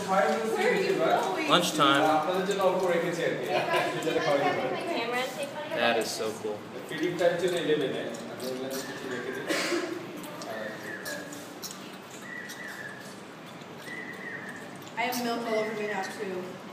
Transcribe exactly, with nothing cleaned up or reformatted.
Lunchtime. Camera take one. That is so cool. I have milk all over me now too.